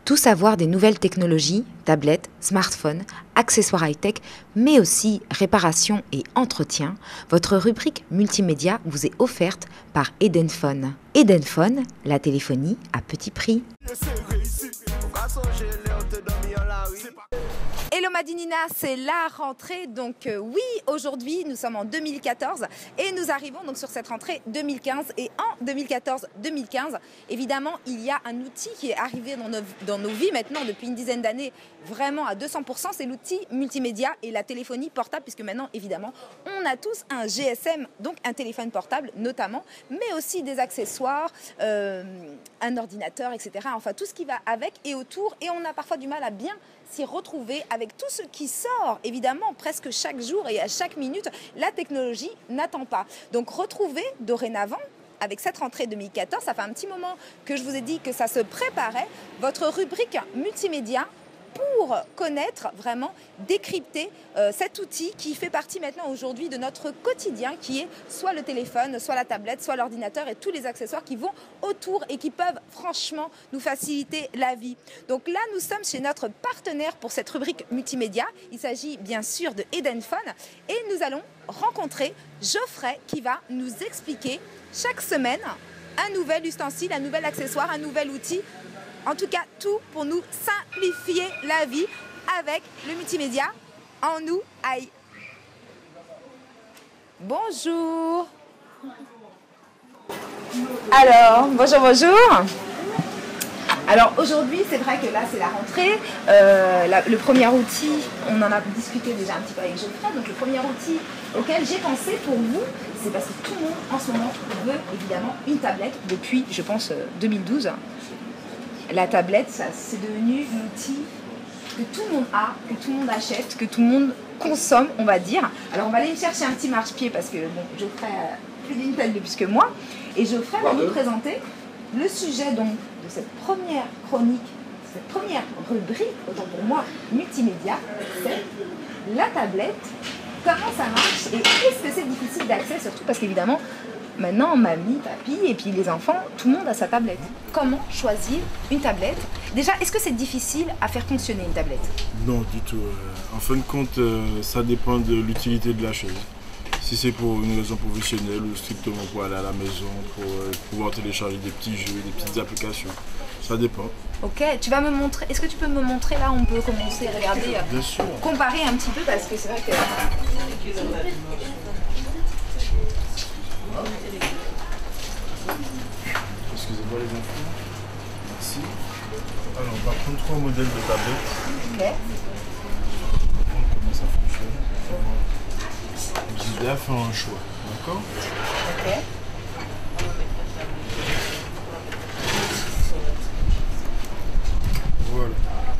Tout savoir des nouvelles technologies, tablettes, smartphones, accessoires high-tech, mais aussi réparation et entretien, votre rubrique multimédia vous est offerte par Edenphone. Edenphone, la téléphonie à petit prix. Hello Madinina, c'est la rentrée, donc oui, aujourd'hui nous sommes en 2014 et nous arrivons donc sur cette rentrée 2015 et en 2014-2015, évidemment il y a un outil qui est arrivé dans nos vies maintenant depuis une dizaine d'années vraiment à 200%, c'est l'outil multimédia et la téléphonie portable puisque maintenant évidemment on a tous un GSM, donc un téléphone portable notamment, mais aussi des accessoires, un ordinateur, etc. Enfin tout ce qui va avec et autour et on a parfois du mal à bien s'y retrouver avec tout ce qui sort, évidemment, presque chaque jour et à chaque minute, la technologie n'attend pas. Donc retrouver dorénavant, avec cette rentrée 2014, ça fait un petit moment que je vous ai dit que ça se préparait, votre rubrique multimédia pour connaître, vraiment décrypter cet outil qui fait partie maintenant aujourd'hui de notre quotidien, qui est soit le téléphone, soit la tablette, soit l'ordinateur et tous les accessoires qui vont autour et qui peuvent franchement nous faciliter la vie. Donc là, nous sommes chez notre partenaire pour cette rubrique multimédia. Il s'agit bien sûr de Edenphone et nous allons rencontrer Geoffrey qui va nous expliquer chaque semaine un nouvel ustensile, un nouvel accessoire, un nouvel outil. En tout cas, tout pour nous simplifier la vie avec le multimédia en nous. Aïe. Bonjour. Alors, bonjour, bonjour. Alors aujourd'hui, c'est vrai que là, c'est la rentrée. Le premier outil, on en a discuté déjà un petit peu avec Geoffrey. Donc le premier outil auquel j'ai pensé pour vous, c'est parce que tout le monde en ce moment veut évidemment une tablette depuis, je pense, 2012. La tablette, c'est devenu l'outil que tout le monde a, que tout le monde achète, que tout le monde consomme, on va dire. Alors on va aller chercher un petit marche-pied parce que bon, Geoffrey a plus d'une tête de plus que moi. Et Geoffrey va nous présenter le sujet donc de cette première chronique, cette première rubrique, autant pour moi, multimédia, c'est la tablette. Comment ça marche et est-ce que c'est difficile d'accès, surtout parce qu'évidemment, maintenant, mamie, papy et puis les enfants, tout le monde a sa tablette. Comment choisir une tablette? Déjà, est-ce que c'est difficile à faire fonctionner une tablette? Non, du tout. En fin de compte, ça dépend de l'utilité de la chose. Si c'est pour une raison professionnelle ou strictement pour aller à la maison, pour pouvoir télécharger des petits jeux, des petites applications, ça dépend. Ok, tu vas me montrer, est-ce que tu peux me montrer là, on peut commencer à regarder, bien sûr, comparer un petit peu parce que c'est vrai que... Excusez-moi les enfants. Merci. Alors on va prendre 3 modèles de tablettes. Ok. On va voir comment ça fonctionne. Je vais faire un choix, d'accord? Ok. Voilà.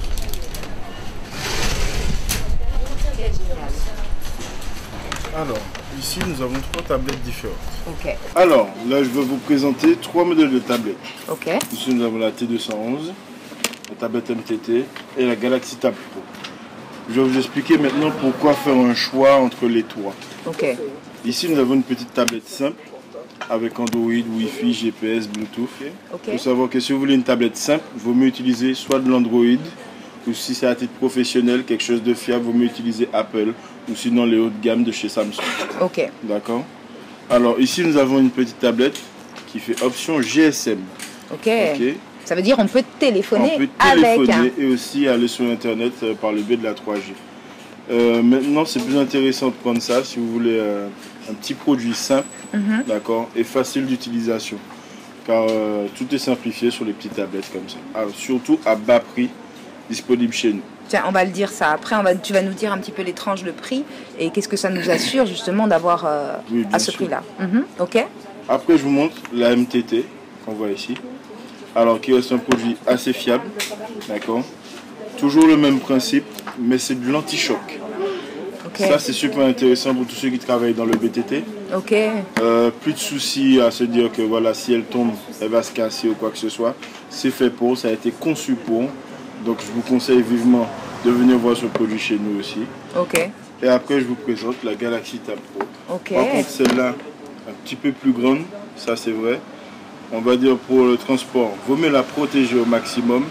Alors, ici nous avons 3 tablettes différentes. Ok. Alors, là je vais vous présenter 3 modèles de tablettes. Ok. Ici nous avons la T211, la tablette MTT et la Galaxy Tab Pro. Je vais vous expliquer maintenant pourquoi faire un choix entre les 3. Ok. Ici nous avons une petite tablette simple avec Android, Wi-Fi, GPS, Bluetooth. Ok. Il faut savoir que si vous voulez une tablette simple, il vaut mieux utiliser soit de l'Android ou si c'est à titre professionnel, quelque chose de fiable, il vaut mieux utiliser Apple ou sinon les hauts de gamme de chez Samsung. Ok. D'accord. Alors ici nous avons une petite tablette qui fait option GSM. Ok. Ça veut dire on peut téléphoner, on peut téléphoner avec, et aussi aller sur internet par le biais de la 3G. Maintenant c'est plus intéressant de prendre ça si vous voulez un petit produit simple, d'accord, et facile d'utilisation. Car tout est simplifié sur les petites tablettes comme ça. Alors, surtout à bas prix, disponible chez nous. Tiens, on va le dire ça après, tu vas nous dire un petit peu les tranches de prix et qu'est-ce que ça nous assure justement d'avoir oui, à ce prix-là. Ok. Après, je vous montre la MTT qu'on voit ici. Alors, qui reste un produit assez fiable, d'accord. Toujours le même principe, mais c'est de l'anti-choc. Okay. Ça, c'est super intéressant pour tous ceux qui travaillent dans le BTT. Ok. Plus de soucis à se dire que voilà, si elle tombe, elle va se casser ou quoi que ce soit. C'est fait pour, ça a été conçu pour. Donc je vous conseille vivement de venir voir ce produit chez nous aussi. Ok. Et après je vous présente la Galaxy Tab Pro. Ok. Par contre celle-là, un petit peu plus grande, ça c'est vrai. On va dire pour le transport, vaut mieux la protéger au maximum.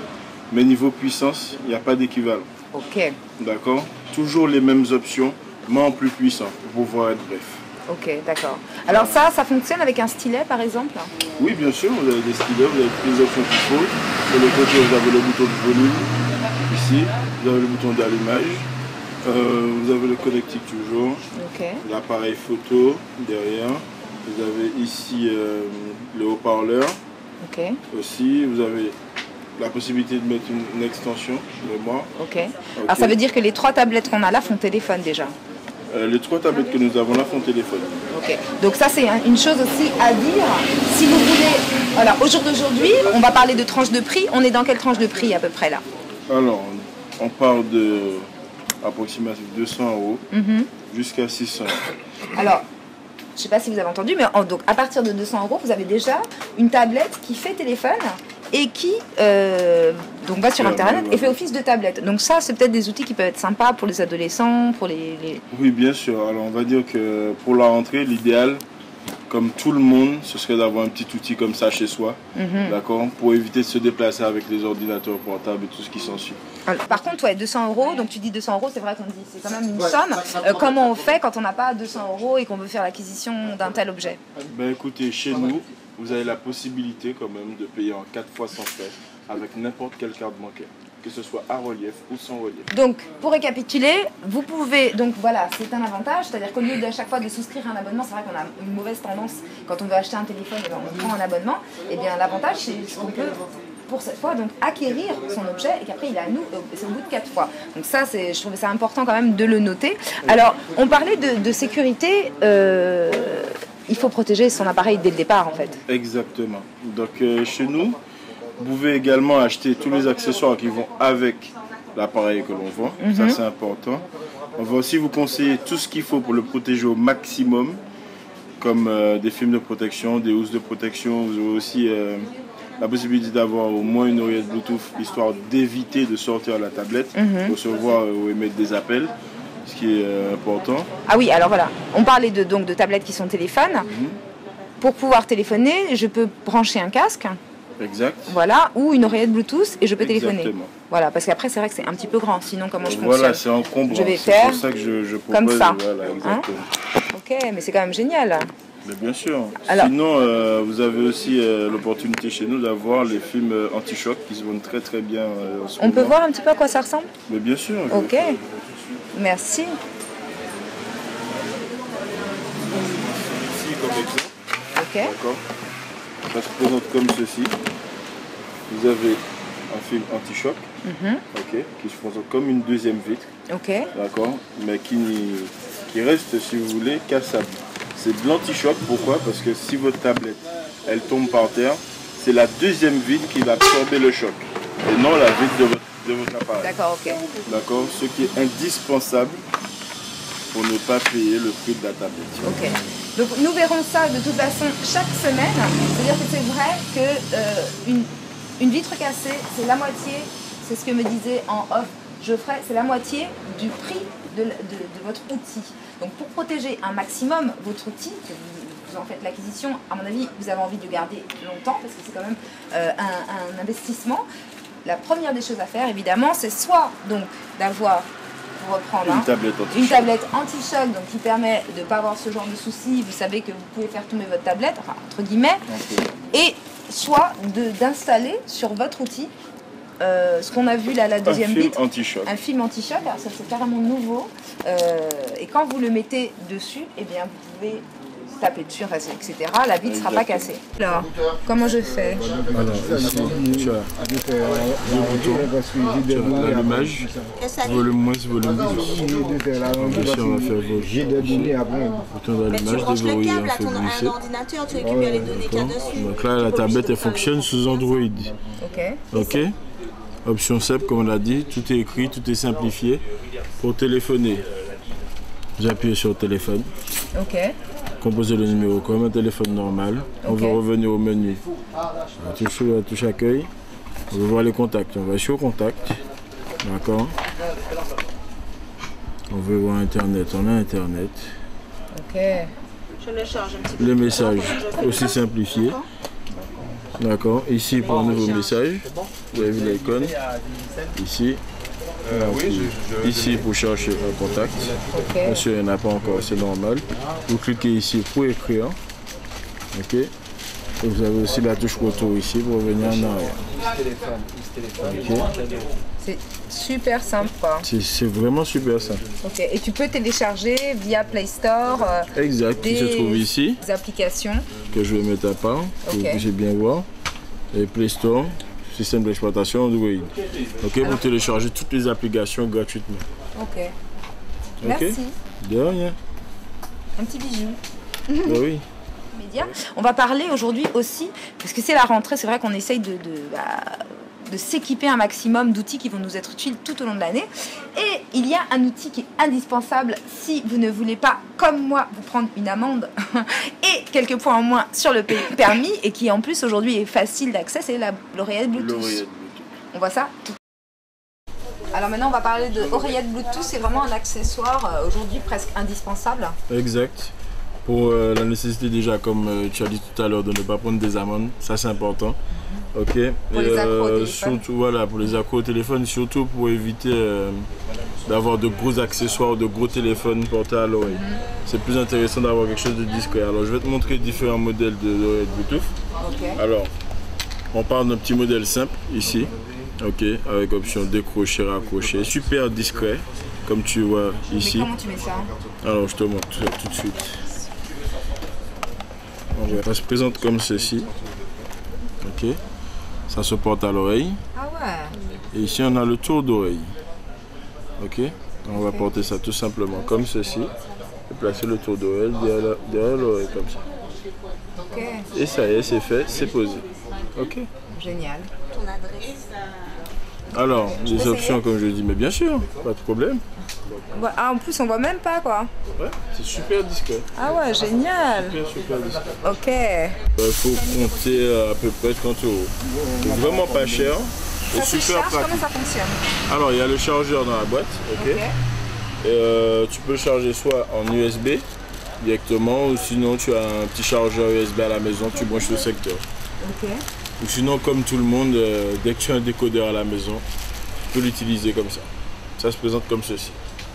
Mais niveau puissance, il n'y a pas d'équivalent. Ok. D'accord? Toujours les mêmes options, mais en plus puissant, pour pouvoir être bref. Ok, d'accord. Alors ça fonctionne avec un stylet par exemple? Oui, bien sûr, vous avez des stylets, vous avez toutes les options qu'il faut. Sur le côté, vous avez le bouton de volume. Ici, vous avez le bouton d'allumage. Vous avez le connectique toujours. Ok. L'appareil photo derrière. Vous avez ici le haut-parleur. Ok. Aussi, vous avez la possibilité de mettre une extension mémoire. Ok. Alors ça veut dire que les 3 tablettes qu'on a là font téléphone déjà? Les 3 tablettes que nous avons là font téléphone. Ok. Donc ça c'est une chose aussi à dire. Si vous voulez... Alors au jour d'aujourd'hui, on va parler de tranche de prix. On est dans quelle tranche de prix à peu près là? Alors, on parle de approximativement 200 € jusqu'à 600 €. Alors, je ne sais pas si vous avez entendu, mais donc à partir de 200 €, vous avez déjà une tablette qui fait téléphone et qui donc va sur Internet et fait office de tablette. Donc ça, c'est peut-être des outils qui peuvent être sympas pour les adolescents, pour les... Oui, bien sûr. Alors, on va dire que pour la rentrée, l'idéal, comme tout le monde, ce serait d'avoir un petit outil comme ça chez soi, d'accord, pour éviter de se déplacer avec les ordinateurs portables et tout ce qui s'ensuit. Par contre, ouais, 200 €, donc tu dis 200 €, c'est vrai qu'on dit c'est quand même une somme. Comment on fait quand on n'a pas 200 € et qu'on veut faire l'acquisition d'un tel objet? Ben écoutez, chez nous, vous avez la possibilité quand même de payer en 4 fois sans frais avec n'importe quelle carte bancaire, que ce soit à relief ou sans relief. Donc, pour récapituler, vous pouvez, donc voilà, c'est un avantage, c'est-à-dire qu'au lieu d'à chaque fois de souscrire un abonnement, c'est vrai qu'on a une mauvaise tendance, quand on veut acheter un téléphone, on prend un abonnement, et bien l'avantage c'est qu'on peut, pour cette fois, donc acquérir son objet et qu'après il est à nous, c'est au bout de 4 fois. Donc ça, je trouvais ça important quand même de le noter. Alors, on parlait de sécurité, il faut protéger son appareil dès le départ en fait. Exactement. Donc chez nous, vous pouvez également acheter tous les accessoires qui vont avec l'appareil que l'on vend. Ça, c'est important. On va aussi vous conseiller tout ce qu'il faut pour le protéger au maximum, comme des films de protection, des housses de protection. Vous avez aussi la possibilité d'avoir au moins une oreillette Bluetooth, histoire d'éviter de sortir la tablette, recevoir ou émettre des appels, ce qui est important. Ah oui, alors voilà, on parlait donc de tablettes qui sont téléphones. Pour pouvoir téléphoner, je peux brancher un casque. Exact. Voilà, ou une oreillette Bluetooth et je peux téléphoner. Exactement. Voilà, parce qu'après c'est vrai que c'est un petit peu grand, sinon comment je fonctionne? Voilà, c'est encombrant. Je vais c'est faire pour ça que je propose. comme ça. Voilà, exactement. Ok, mais c'est quand même génial. Mais bien sûr. Alors, sinon, vous avez aussi l'opportunité chez nous d'avoir les films anti-choc qui se vendent très très bien. En ce on peut moment. voir un petit peu à quoi ça ressemble? Mais bien sûr. Ok, merci. Ici comme exemple. Ok. D'accord. Ça se présente comme ceci. Vous avez un film anti-choc, ok, qui se présente comme une deuxième vitre, Ok. d'accord, mais qui reste, si vous voulez, cassable. C'est de l'anti-choc, pourquoi? Parce que si votre tablette, elle tombe par terre, c'est la deuxième vitre qui va absorber le choc, et non la vitre de votre appareil. D'accord, ok. D'accord, ce qui est indispensable pour ne pas payer le prix de la tablette. Ok. Donc nous verrons ça de toute façon chaque semaine. C'est-à-dire que c'est vrai que une vitre cassée, c'est la moitié, c'est ce que me disait en off Geoffrey, c'est la moitié du prix de votre outil. Donc pour protéger un maximum votre outil, que vous en faites l'acquisition, à mon avis, vous avez envie de garder longtemps parce que c'est quand même un investissement. La première des choses à faire, évidemment, c'est soit donc d'avoir, pour reprendre, une tablette anti-choc, donc qui permet de ne pas avoir ce genre de soucis. Vous savez que vous pouvez faire tomber votre tablette, enfin entre guillemets, et soit d'installer sur votre outil ce qu'on a vu là, la deuxième vitre, un film anti-choc. Alors ça c'est carrément nouveau, et quand vous le mettez dessus, eh bien vous pouvez taper dessus, etc. La vitre ne sera pas cassée. Alors, comment je fais? Alors, ici, tu as deux boutons, l'allumage, volume moins, volume plus. Bien sûr, on va faire bouton d'allumage, déverrouiller, on fait glisser. Ordinateur, tu récupères les données qu'il y a dessus. Donc là, la tablette, elle fonctionne sous Android. Ok. Option simple, comme on l'a dit, tout est écrit, tout est simplifié. Pour téléphoner, vous appuyez sur le téléphone. Ok. Composez le numéro comme un téléphone normal. On va revenir au menu. On va toucher accueil. On va voir les contacts. On va sur contact. D'accord. On veut voir Internet. On a Internet. Ok. Je le charge un petit peu. Les messages aussi simplifiés. D'accord, ici pour un nouveau message, vous avez vu l'icône, ici. Ici pour chercher un contact. Bien sûr, il n'y en a pas encore, c'est normal. Vous cliquez ici pour écrire. Ok. Et vous avez aussi la touche retour ici pour revenir en arrière. Okay. C'est super sympa. C'est vraiment super simple. Ok. Et tu peux télécharger via Play Store. Exact, qui se trouve ici. Des applications. Que je vais mettre à part, pour que vous puissiez bien voir. Et Play Store. Système d'exploitation Android. Ok, vous téléchargez toutes les applications gratuitement. Ok. Merci. De rien. Un petit bijou. Ben oui. Média. On va parler aujourd'hui aussi, parce que c'est la rentrée, c'est vrai qu'on essaye de s'équiper un maximum d'outils qui vont nous être utiles tout au long de l'année. Et il y a un outil qui est indispensable si vous ne voulez pas, comme moi, vous prendre une amende et quelques points en moins sur le permis, et qui en plus aujourd'hui est facile d'accès, c'est l'oreillette Bluetooth. On voit ça? Alors maintenant on va parler de oreillette Bluetooth, c'est vraiment un accessoire aujourd'hui presque indispensable. Exact. Pour la nécessité déjà, comme tu as dit tout à l'heure, de ne pas prendre des amendes, ça c'est important. Ok. Pour les accros au téléphone. Surtout, voilà, pour les accros au téléphone, surtout pour éviter d'avoir de gros accessoires, de gros téléphones portés à l'oreille. C'est plus intéressant d'avoir quelque chose de discret. Alors je vais te montrer différents modèles d'oreillettes Bluetooth. Alors, on parle d'un petit modèle simple ici. Ok, avec option décrocher, raccrocher, super discret, comme tu vois ici. Mais comment tu mets ça? Alors je te montre tout de suite. Ça se présente comme ceci. Ok, ça se porte à l'oreille. Ah ouais. Et ici on a le tour d'oreille. Ok, on va porter ça tout simplement comme ceci. Et placer le tour d'oreille derrière l'oreille comme ça. Ok. Et ça y est, c'est fait, c'est posé. Ok. Génial. Ton adresse? Alors, les options comme je dis, mais bien sûr, pas de problème. Ah, en plus on voit même pas quoi. Ouais, c'est super discret. Ah ouais, génial. Super discret. Ok. Il faut compter à peu près 30 €. C'est vraiment pas cher. Ça se super charge, pratique. comment ça fonctionne? Alors, il y a le chargeur dans la boîte. Ok. Et, tu peux le charger soit en USB directement, ou sinon tu as un petit chargeur USB à la maison, tu branches le secteur. Ok. Ou sinon, comme tout le monde, dès que tu as un décodeur à la maison, tu peux l'utiliser comme ça. Ça se présente comme ceci.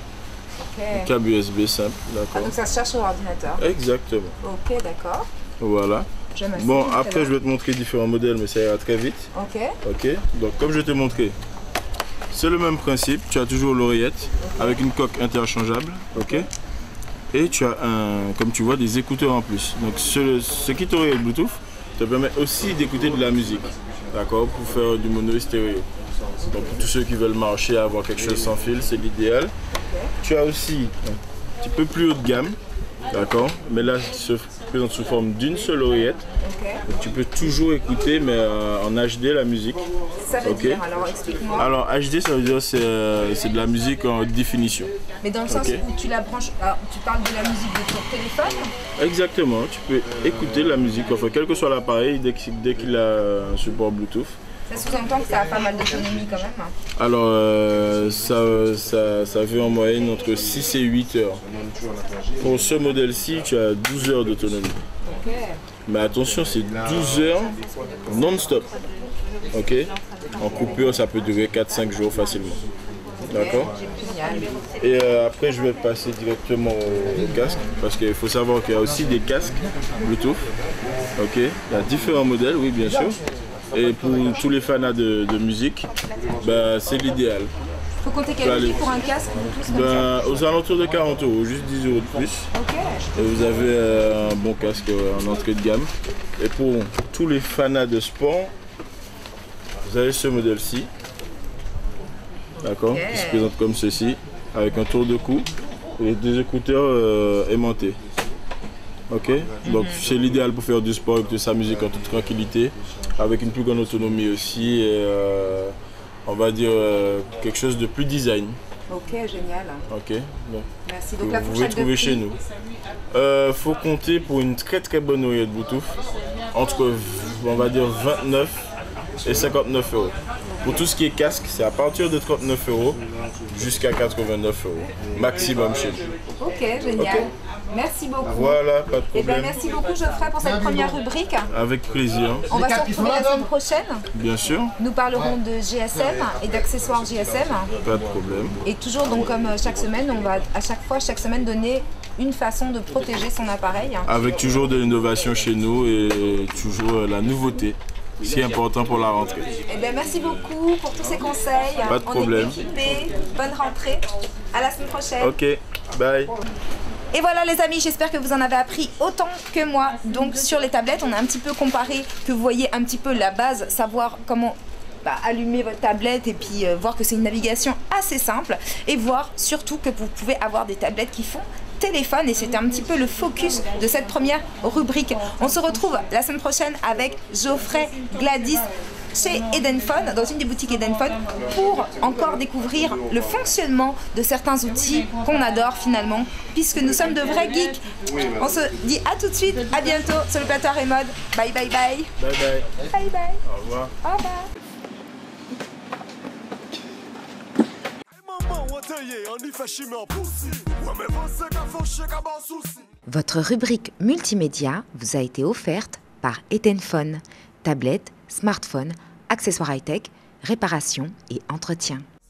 Un câble USB simple, d'accord. Ah, donc ça se charge sur l'ordinateur. Exactement. Ok, d'accord. Voilà. Bon, après je vais te montrer différents modèles, mais ça ira très vite. Ok. Ok. Donc comme je t'ai montré, c'est le même principe. Tu as toujours l'oreillette avec une coque interchangeable. Ok. Et tu as comme tu vois, des écouteurs en plus. Donc ce kit oreillette Bluetooth te permet aussi d'écouter de la musique, d'accord, pour faire du mono stéréo. Donc pour tous ceux qui veulent marcher, avoir quelque chose sans fil, c'est l'idéal. Tu as aussi un petit peu plus haut de gamme, d'accord, mais là il se présente sous forme d'une seule oreillette. Donc tu peux toujours écouter, mais en HD la musique. Ça veut dire, alors explique-moi. Alors HD ça veut dire c'est de la musique en haute définition. Mais dans le sens où tu la branches, tu parles de la musique de ton téléphone? Exactement, tu peux écouter la musique, enfin quel que soit l'appareil, dès qu'il a un support Bluetooth. Ça sous-entend que ça a pas mal d'autonomie quand même. Alors ça fait en moyenne entre 6 et 8 heures. Pour ce modèle-ci, tu as 12 heures d'autonomie. Ok. Mais attention, c'est 12 heures non-stop. Ok. En coupure, ça peut durer 4-5 jours facilement. D'accord. Et après, je vais passer directement au casque, parce qu'il faut savoir qu'il y a aussi des casques Bluetooth. Ok. Il y a différents modèles, oui, bien sûr. Et pour tous les fanats de musique, bah, c'est l'idéal. Il faut compter quel prix pour un casque aux alentours de 40 €, juste 10 € de plus. Ok. Et vous avez un bon casque en entrée de gamme. Et pour tous les fanats de sport, vous avez ce modèle-ci. D'accord, qui se présente comme ceci, avec un tour de cou et des écouteurs aimantés. Ok, donc c'est l'idéal pour faire du sport et de sa musique en toute tranquillité, avec une plus grande autonomie aussi, et on va dire quelque chose de plus design. Ok, génial. Ok, donc, merci. Donc la vous pouvez trouver chez nous. Faut compter pour une très bonne oreillette Bluetooth entre, on va dire, 29 et 59 €. Pour tout ce qui est casque, c'est à partir de 39 € jusqu'à 89 € maximum chez nous. Ok, génial. Merci beaucoup. Voilà, pas de Eh problème. ben, merci beaucoup Geoffrey pour cette première rubrique. Avec plaisir. On va se retrouver la semaine prochaine. Bien sûr, Nous parlerons de GSM et d'accessoires GSM. pas de problème. Et toujours donc comme chaque semaine, on va chaque semaine donner une façon de protéger son appareil. Avec toujours de l'innovation chez nous et toujours la nouveauté. Si important pour la rentrée. Eh bien, merci beaucoup pour tous ces conseils. Pas de problème. On est équipés. Bonne rentrée. À la semaine prochaine. Ok, bye. Et voilà les amis, j'espère que vous en avez appris autant que moi. Donc sur les tablettes, on a un petit peu comparé, que vous voyez un petit peu la base, savoir comment allumer votre tablette et puis voir que c'est une navigation assez simple. Et voir surtout que vous pouvez avoir des tablettes qui font téléphone, et c'était un petit peu le focus de cette première rubrique. On se retrouve la semaine prochaine avec Geoffrey, Gladys chez Edenphone, dans une des boutiques Edenphone, pour encore découvrir le fonctionnement de certains outils qu'on adore finalement, puisque nous sommes de vrais geeks. On se dit à tout de suite, à bientôt sur le plateau Remote. Bye bye bye. Bye bye. Bye bye. Au revoir. Au revoir. Votre rubrique multimédia vous a été offerte par Edenphone, tablette, smartphone, accessoires high-tech, réparation et entretien.